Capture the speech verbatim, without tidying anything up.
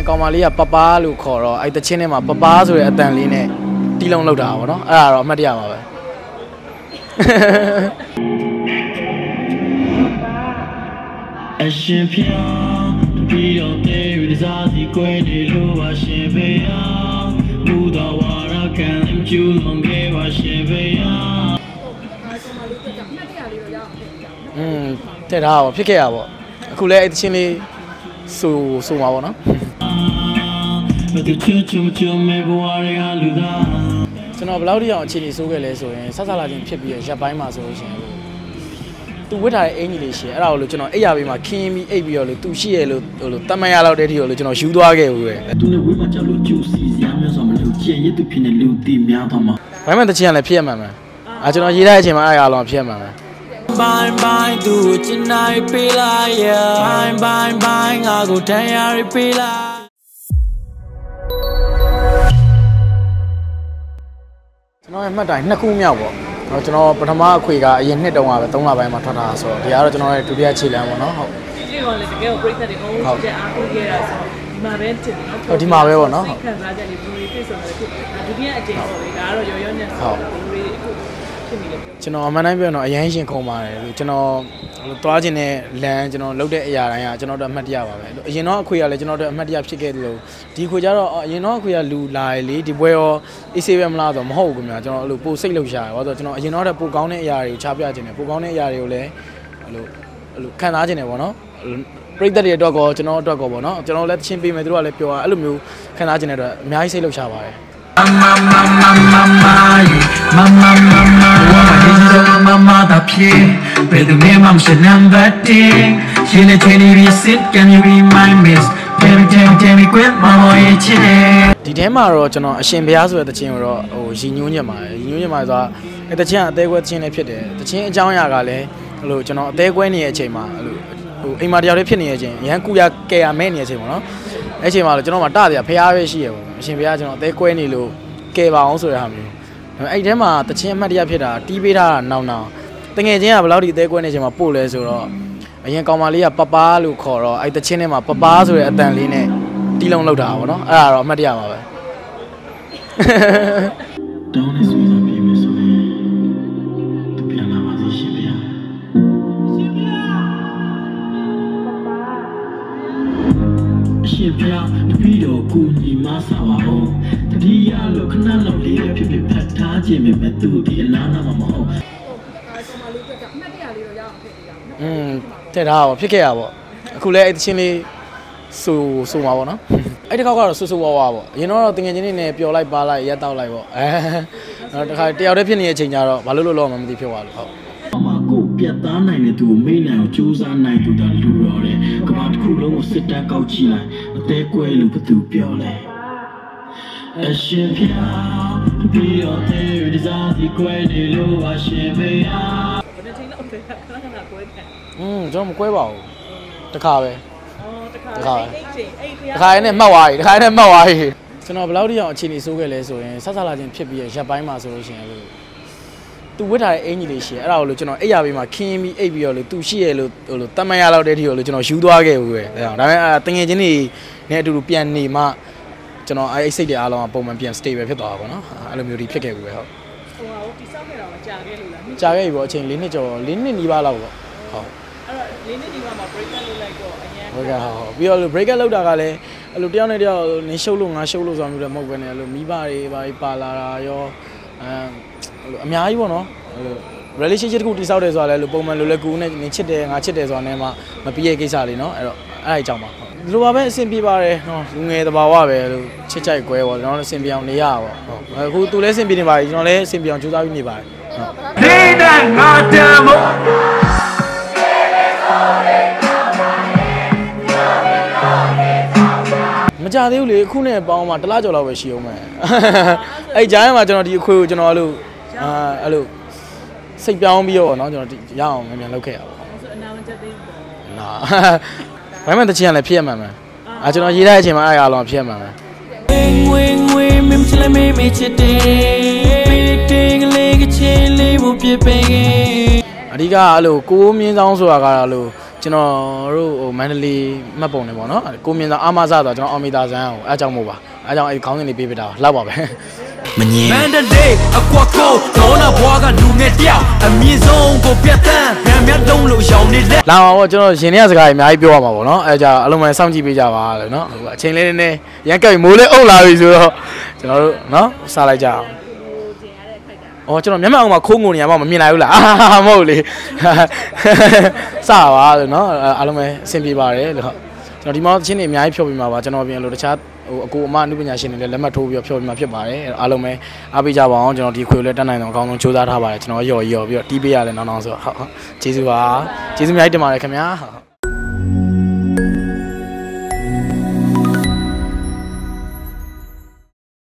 ရင်ကောင်မလေးကပပလို့ခေါ်တော့အဲ့တချင်းထဲမှာပပဆိုတဲ့အတန်လေးနဲ့တီးလုံးလောက်တာပါနော်အဲ့ဒါတော့အမှတ်တရပါပဲအရှင်ဖျားပြီးတော့တဲ့ရစားစီကွဲနေလို့ပါရှင်ဖေယားဘူတော်ဝါရကံကျူးလွန်ခဲ့ပါရှင်ဖေယားอืมတဲ့တာပေါ့ဖြစ်ခဲ့ရပေါ့အခုလည်းအဲ့တချင်းလေးဆိုဆိုမှာပေါ့နော်ကျွန်တော်ဘယ်လောက်ထိအောင်အခြေအနေဆိုးခဲ့လဲဆိုရင်ဆက်ဆက်လာခြင်းဖြစ်ပြီးရပ်ပိုင်းမှာဆိုလို့ရှိရင်သူဝတ်ထားတဲ့အင်ကြီးလေးရှိအဲ့ဒါကိုလို့ကျွန်တော်အိပ်ရပေးမှာခင်းပြီးအိပ်ပြီးတော့လို့သူရှိရလို့ဟိုလို့တမန်ရလောက်တဲ့ထိကိုလို့ကျွန်တော်ယူသွားခဲ့ဦးပဲသူနဲ့ဝေးမှာကြောက်လို့ကျူစီစရာမျိုးဆိုမလို့ကျင်ရစ်သူဖြစ်နေလူတီများတော့မှာဘိုင်းမတချင်ကလည်းဖြစ်ရမှာမယ်အာကျွန်တော်ရေးတဲ့အချိန်မှာအဲ့အကောင်ဖြစ်ရမှာမယ်ဘိုင်းဘိုင်းသူချင်နိုင်ပေးလိုက်ရဘိုင်းဘိုင်းဘိုင်းငါကိုတန်ရပေးလိုက်ကျွန်တော်ရဲ့မှတ်တိုင်နှစ်ခုမြောက်ပေါ့ကျွန်တော်ပထမအခွေကအရင်နှစ်တုန်းကပဲသုံးလပိုင်းမှာထွက်တာဆိုတော့ဒီကတော့ကျွန်တော်ရဲ့ဒုတိယခြေလှမ်းပေါ့နော်ဟုတ်ဒီကောင်လည်းတကယ်ကိုပြိသက်တွေအုံးချက်အားကိုးခဲ့တာဆိုဒီမှာပဲတင်တယ်နော်ဒီမှာပဲပေါ့နော်ခံစားချက်လေးဘလူးလေးပြည့်စုံတယ်ဖြစ်ဒုတိယအကျင့်ပေါ့လေဒါကတော့ရောရောနဲ့ဆိုဘလူးလေးဖြစ်နေတယ်ကျွန်တော်အမှန်တိုင်းပြောတော့အရင်ရှင်ခုံပါတယ်ကျွန်တော်သွားခြင်းနဲ့လမ်းကျွန်တော်လုပ်တဲ့အရာတိုင်းကကျွန်တော်တို့အမှတ်တရပါပဲအရင်တော့အခွေကလည်းကျွန်တော်တို့အမှတ်တရဖြစ်ခဲ့တယ်လို့ဒီခွေကြတော့အရင်တော့အခွေကလူလာလေဒီပွဲရောအေးဆေးပဲမလားဆိုတော့မဟုတ်ဘူးခင်ဗျာကျွန်တော်အဲ့လိုပိုစိတ်လှုပ်ရှားတယ်ဘာလို့ဆိုတော့ကျွန်တော်အရင်တော့ပိုကောင်းတဲ့အရာတွေကိုချပြခြင်းတယ်ပိုကောင်းတဲ့အရာတွေကိုလည်းအဲ့လိုအဲ့လိုခံစားခြင်းတယ်ပေါ့နော်ပြိတ္တတွေအတွက်ကောကျွန်တော်အတွက်ကောပေါ့နော်ကျွန်တော်လည်းချင်းပေးမယ်သူတို့ကလည်းပြောတာအဲ့လိုမျိုးခံစားခြင်းတဲ့အတွက်အများကြီးစိတ်လှုပ်ရှားပါတယ်Mama, mama, mama, mama, mama, mama, mama, da pie. Pero me mam se number ten. She le tiene visit, can you remind me? Tell me, tell me, tell me, quit, mama, it's it. ဒီထဲမှာတော့ကျွန်တော်အရှင်ဘုရားဆိုတဲ့တခြင်းကိုတော့ဟိုရည်ညွှန်းညက်ပါတယ်ရည်ညွှန်းညက်မှာဆိုတာအဲတခြင်းအသေးကွဲတခြင်းလည်းဖြစ်တယ်တခြင်းအကြောင်းအရာကလည်းဟိုကျွန်တော်အသေးကွဲနေတဲ့အချိန်မှာဟိုဟိုအိမ်မှာတယောက်လေးဖြစ်နေတဲ့အချိန်ရန်ကူရကဲရမဲနေတဲ့အချိန်ပေါ့နော်အဲ့ချိန်မှာတော့ကျွန်တော်မှတတရားဖျားပဲရှိရပေါ့အရှင်ဘုရားကျွန်တော်အသေးကွဲနေလို့ကဲပါအောင်ဆိုတဲ့ဟာမျိုးအဲ့ထဲမှာတခြင်းအမှတ်တရဖြစ်တာတီးပေးတာနောင်နောင်တငယ်ချင်းကဘယ်လောက်ဒီအသေးကွဲနေချိန်မှာပို့လဲဆိုတော့အရင်ကောင်မလေးကပပလို့ခေါ်တော့အဲ့တခြင်းထဲမှာပပဆိုတဲ့အတန်လေးနဲ့တီးလုံးလောက်တာပေါ့နော်အဲ့ဒါတော့အမှတ်တရပါပဲတောင်းနေဆိုရင်ပြေးမယ်ဆိုရင်သူပြန်လာပါစေရှင်ဗျာရှင်ဗျာရှင်ဗျာတပီတော့ကိုညီမဆာပါအောင်တတိယလို့ခဏလောက်လေးပဲဖြစ်ဖြစ်ဖတ်ထားခြင်းပဲသူဒီအလားနာမမဟုတ်အဲ့ကောင်မလေးကအမှတ်တရလေးတော့ရအောင်ဖြစ်နေတာပေါ့อืมတဲ့တာပေါ့ဖြစ်ခဲ့ရပေါ့အခုလဲအဲ့တချင်းလေးဆိုဆိုမှာပေါ့နော်အဲ့ဒီကောက်ကတော့ဆူဆူဝါဝါပေါ့အရင်တော့တငယ်ချင်းတွေနဲ့ပျော်လိုက်ပါလိုက်ရက်တောက်လိုက်ပေါ့အဲတော့တခါတယောက်တည်းဖြစ်နေတဲ့အချိန်ကျတော့ဘာလို့လို့လို့မှမသိဖြစ်သွားလို့ဟုတ်အမကိုပြတ်သားနိုင်တဲ့သူကိုမေးနိုင်အောင်ကြိုးစားနိုင်သူတာလူရောတယ်ကမ္ဘာတစ်ခုလုံးကိုစစ်တမ်းကောက်ကြည့်လိုက်အသေးကွဲလို့ဘသူပြောလဲအရှင်ဖျားပြီးတော့တဲ့ဒီစားစီကွဲနေလို့အရှင်ဖေဟာဘယ်ချိန်လောက်ခဏခဏကွဲတယ်อืมကျွန်တော်မကွဲပါဘူးတခါပဲတခါတခါနဲ့မှတ်သွားပြီတခါနဲ့မှတ်သွားပြီကျွန်တော်ဘယ်လောက်ထိအောင်အခြေအနေဆိုးခဲ့လဲဆိုရင်ဆက်ဆက်လာခြင်းဖြစ်ပြီးရပ်ပိုင်းမှာဆိုလို့ရှိရင်လို့သူဝတ်ထားတဲ့အင်ကြီးလေးရှိအဲ့ဒါကိုလို့ကျွန်တော်အိပ်ရပေးမှာခင်းပြီးအိပ်ပြီးတော့လို့သူရှိရလို့ဟိုလို့တမန်ရလောက်တဲ့ထိကိုလို့ကျွန်တော်ယူသွားခဲ့ဦးပဲဒါပေမဲ့တငယ်ချင်းတွေနဲ့အတူတူပြန်နေမှကျွန်တော်အဲ့စိတ်တွေအားလုံးကပုံမှန်ပြန် stable ဖြစ်သွားတာပေါ့နော်အဲ့လိုမျိုးတွေဖြစ်ခဲ့ပြီပဲဟုတ်ဟိုဟာတိစောက်ခဲ့တာမကြာခဲ့လို့လားကြာခဲ့ပြီပေါ့အချိန်၄နှစ်ကျော်၄နှစ်နီးပါးလောက်ပေါ့ဟုတ်အဲ့တော့၄နှစ်နီးပါးမှာ break လုပ်လိုက်တော့အရင်ဟုတ်ကဲ့ဟုတ်ပြီးတော့ break လောက်တာကလည်းအဲ့လိုတယောက်နဲ့တယောက်နင်းရှုပ်လို့ငါရှုပ်လို့ဆိုတာမျိုးလည်းမဟုတ်ဘဲနဲ့အဲ့လိုမိဘတွေဘာတွေပါလာတာရောအဲအဲ့လိုအများကြီးပေါ့နော်အဲ့လို relationship တခုတိစောက်တယ်ဆိုတာလည်းလိုပုံမှန်လိုလဲကူနဲ့နင်းချစ်တယ်ငါချစ်တယ်ဆိုတာနဲ့မှမပြီးရဲ့ကိစ္စလေးနော်အဲ့တော့အဲ့ဒါအကြောင်းပါဒီလိုပါပဲအဆင်ပြေပါတယ်နော်လူငယ်တဘာဝပဲလို့ချစ်ကြိုက်ကွဲပေါ့ကျွန်တော်လည်းအဆင်ပြေအောင်နေရပါပေါ့ဟုတ်အခုသူလည်းအဆင်ပြေနေပါပြီကျွန်တော်လည်းအဆင်ပြေအောင်ကြိုးစားပြီးနေပါတယ်ဟုတ်လေးနဲ့ငါတမို့မကြသေးဘူးလေအခုနဲ့ပေါင်းမှတစ်လကျော်လောက်ပဲရှိအောင်မယ်အဲ့ကြားထဲမှာကျွန်တော်ဒီအခွေကိုကျွန်တော်အဲ့လိုအာအဲ့လိုစိတ်ပြောင်းပြီးတော့เนาะကျွန်တော်ရအောင်မြန်မြန်လုပ်ခဲ့ရပါဘူးအနာမချက်သေးဘူးနာဘယ်မှတချင်ရလဲဖြစ်ရမှာမယ်အာကျွန်တော်ရေးတဲ့အချိန်မှာအဲ့အရာလုံးဖြစ်ရမှာမယ်ဝင်းဝင်းမင်းချလည်းမေးမေးချစ်တယ်ပေးတင်ကလေးကချင်းလေးကိုပြပေးခဲ့အဓိကအဲ့လိုကိုမြင်းဆောင်ဆိုတာကတော့လို့ကျွန်တော်တို့ဟိုမန္တလေးမှတ်ပုံနေပေါ့နော်ကိုမြင့်သာအာမဇတော့ကျွန်တော်အောင်မီတာဇန်ကိုအဲအကြောင်းမို့ပါအဲကြောင့်အဲခေါင်းစဉ်လေးပေးပြတာလောက်ပါပဲမငင်းမန္တလေးအကွာကိုဒေါနာဘွားကလူငယ်တယောက်အမြင့်ဆုံးကိုပြတ်တန်းဗန်မြတ်လုံးလို့ရောင်နေလက်လာပါတော့ကျွန်တော်ရှင်နေရစကားကြီးအများကြီးပြောရမှာပေါ့နော်အဲကြောင့်အလုံးမဲ့စောင့်ကြည့်ပေးကြပါလို့နော်အချိန်လေးလေးရန်ကပ်မိုးလေးအုပ်လာပြီဆိုတော့ကျွန်တော်တို့နော်စားလိုက်ကြအောင်อ๋อကျွန်တော်မျက်မှောက်မှာခိုးငုံနေရမှမမြင်နိုင်ဘူးလားအာမဟုတ်လေစပါလို့เนาะအားလုံးပဲအဆင်ပြေပါတယ်လို့ဟုတ်ကျွန်တော်ဒီမှာချင်းနေအများကြီးဖြောပြမှာပါကျွန်တော်ပြင်လို့တခြားဟိုအကူအမအမှုပညာရှင်တွေလည်းလက်မှတ်ထိုးပြီးတော့ဖြောပြမှာဖြစ်ပါတယ်အားလုံးပဲအားပေးကြပါအောင်ကျွန်တော်ဒီခွေကိုလည်းတက်နိုင်အောင်အကောင်းဆုံးစူးစမ်းထားပါတယ်ကျွန်တော်ရော်ရော်ပြီးတော့တီးပေးရလဲနောက်နောက်ဆိုဟုတ်ဟုတ်ကျေးဇူးပါကျေးဇူးအများကြီးတင်ပါတယ်ခင်ဗျာ